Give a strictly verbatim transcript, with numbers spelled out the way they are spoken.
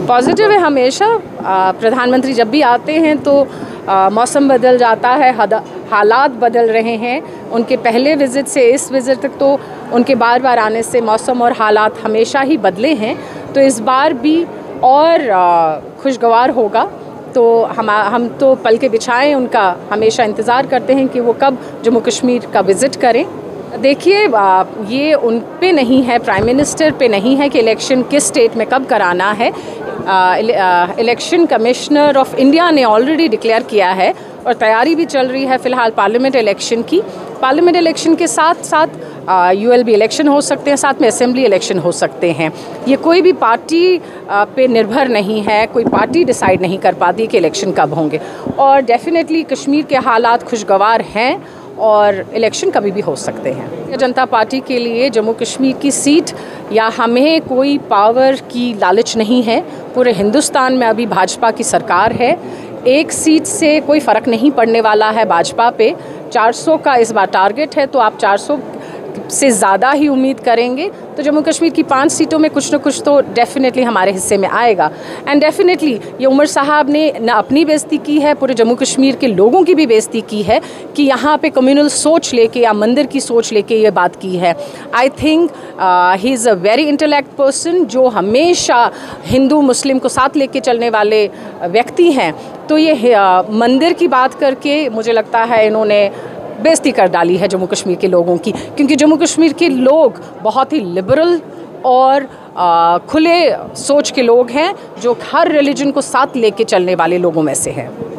Positive है हमेशा। प्रधानमंत्री जब भी आते हैं तो आ, मौसम बदल जाता है, हालात बदल रहे हैं। उनके पहले विज़िट से इस विज़िट तक तो उनके बार बार आने से मौसम और हालात हमेशा ही बदले हैं, तो इस बार भी और खुशगवार होगा। तो हम हम तो पल के बिछाएं उनका हमेशा इंतज़ार करते हैं कि वो कब जम्मू कश्मीर का विज़िट करें। देखिए, ये उन पे नहीं है, प्राइम मिनिस्टर पे नहीं है कि इलेक्शन किस स्टेट में कब कराना है। इलेक्शन कमिश्नर ऑफ इंडिया ने ऑलरेडी डिक्लेयर किया है और तैयारी भी चल रही है फ़िलहाल पार्लियामेंट इलेक्शन की। पार्लियामेंट इलेक्शन के साथ साथ यूएलबी इलेक्शन हो सकते हैं, साथ में असेंबली इलेक्शन हो सकते हैं। ये कोई भी पार्टी आ, पे निर्भर नहीं है, कोई पार्टी डिसाइड नहीं कर पाती कि इलेक्शन कब होंगे। और डेफिनेटली कश्मीर के हालात खुशगवार हैं और इलेक्शन कभी भी हो सकते हैं। जनता पार्टी के लिए जम्मू कश्मीर की सीट या हमें कोई पावर की लालच नहीं है। पूरे हिंदुस्तान में अभी भाजपा की सरकार है, एक सीट से कोई फ़र्क नहीं पड़ने वाला है भाजपा पे। चार सौ का इस बार टारगेट है, तो आप चार सौ से ज़्यादा ही उम्मीद करेंगे तो जम्मू कश्मीर की पांच सीटों में कुछ न कुछ तो डेफिनेटली हमारे हिस्से में आएगा। एंड डेफिनेटली ये उमर साहब ने न अपनी बेइज्जती की है, पूरे जम्मू कश्मीर के लोगों की भी बेइज्जती की है कि यहाँ पे कम्युनल सोच लेके या मंदिर की सोच लेके ये बात की है। I think he is a very intellect person जो हमेशा हिंदू मुस्लिम को साथ लेके चलने वाले व्यक्ति हैं। तो ये uh, मंदिर की बात करके मुझे लगता है इन्होंने बेइज्जती कर डाली है जम्मू कश्मीर के लोगों की, क्योंकि जम्मू कश्मीर के लोग बहुत ही लिबरल और आ, खुले सोच के लोग हैं जो हर रिलीजन को साथ लेके चलने वाले लोगों में से हैं।